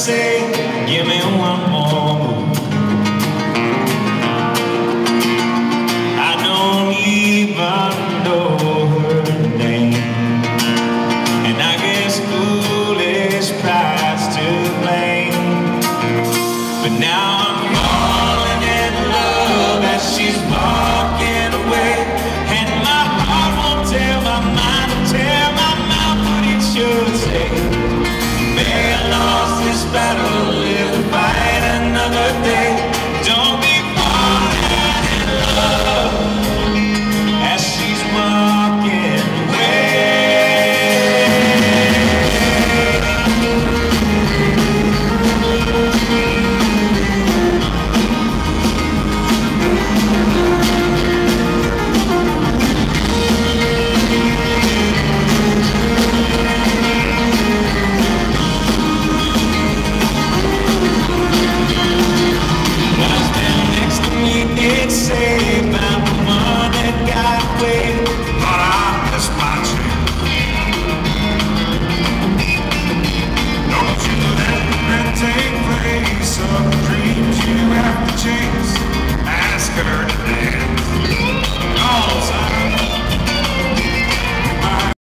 say, give me one more move. I don't even know her name, and I guess foolish pride's to blame. But now I'm falling in love as she's walking away, and my heart won't tell, my mind will tell my mouth what it should say. May I lost this battle